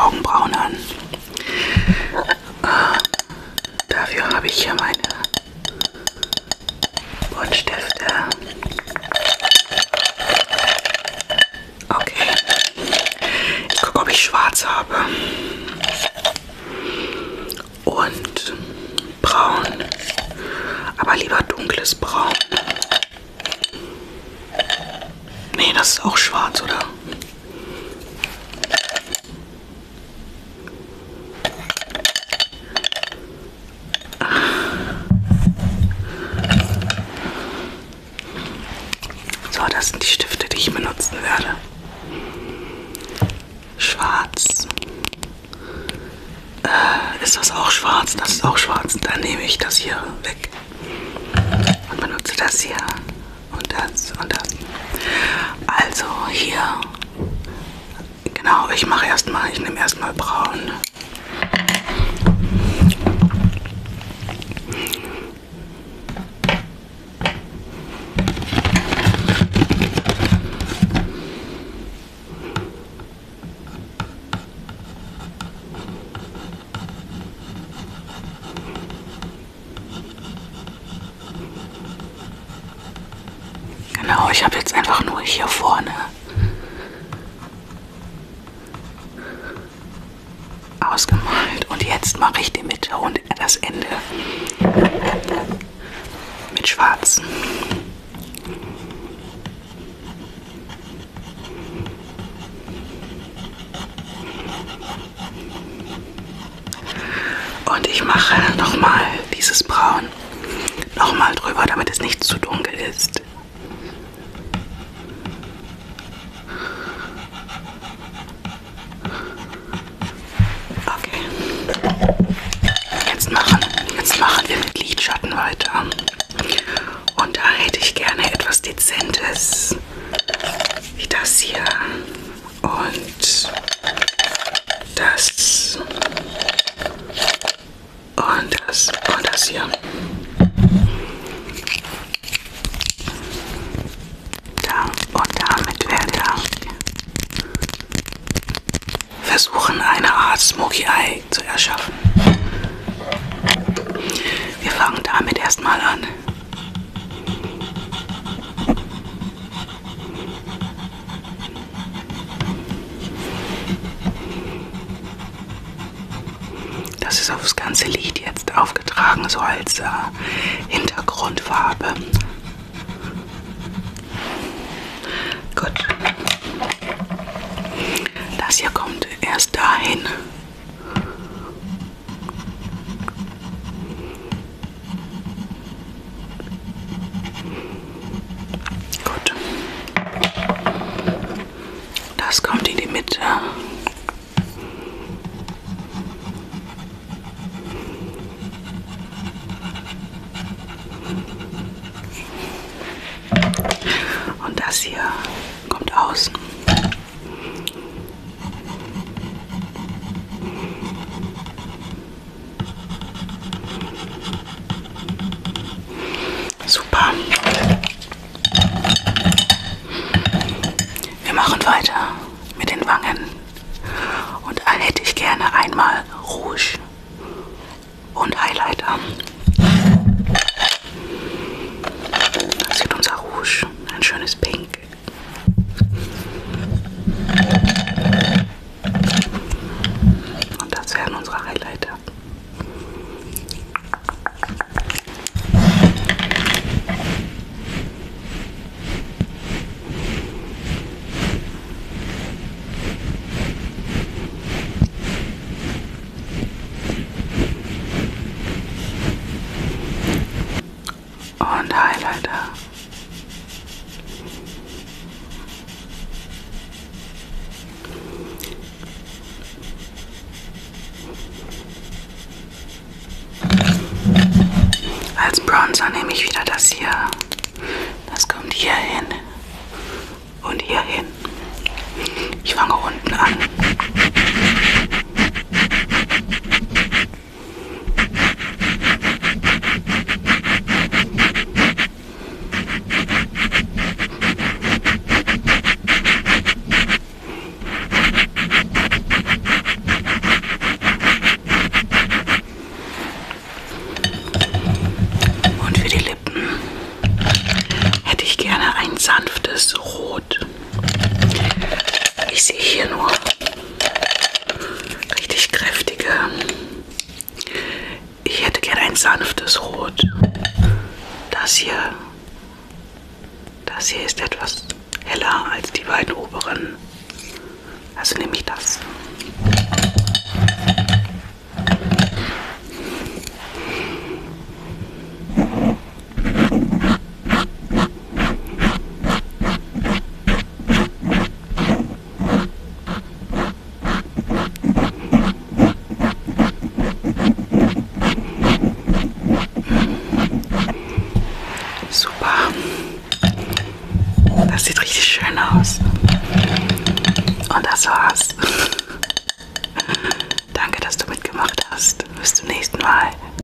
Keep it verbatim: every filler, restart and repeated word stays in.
Augenbrauen an. Äh, dafür habe ich hier meine Buntstifte. Okay. Ich gucke, ob ich schwarz habe. Und braun. Aber lieber dunkles Braun. Nee, das ist auch schwarz, oder? So, das sind die Stifte, die ich benutzen werde. Schwarz. Äh, ist das auch schwarz? Das ist auch schwarz. Dann nehme ich das hier weg. Und benutze das hier. Und das und das. Also hier. Genau, ich mache erstmal, ich nehme erstmal braun. Genau, ich habe jetzt einfach nur hier vorne ausgemalt und jetzt mache ich die Mitte und das Ende mit Schwarz. Und ich mache nochmal dieses Braun nochmal drüber, damit es nicht zu dunkel ist. Jetzt machen, jetzt machen wir mit Lidschatten weiter. Und da hätte ich gerne etwas Dezentes. Wie das hier. Und das. Und das. Und das hier. Da. Und damit werden wir versuchen, eine Art Smoky Eye zu erschaffen. Wir fangen damit erstmal an. Das ist aufs ganze Lid jetzt aufgetragen, so als äh, Hintergrundfarbe. Gut. Das hier kommt erst dahin. Gut. Das kommt in die Mitte. Und das hier kommt außen. Super. Wir machen weiter mit den Wangen. Und da hätte ich gerne einmal Rouge und Highlighter. Das wird unser Rouge. Ein schönes Pink. Und das werden unsere Highlighter. Und Highlighter. Als Bronzer nehme ich wieder das hier. Das kommt hier hin und hier hin. Ich fange unten an. sieht richtig schön aus. Und das war's. Danke, dass du mitgemacht hast. Bis zum nächsten Mal.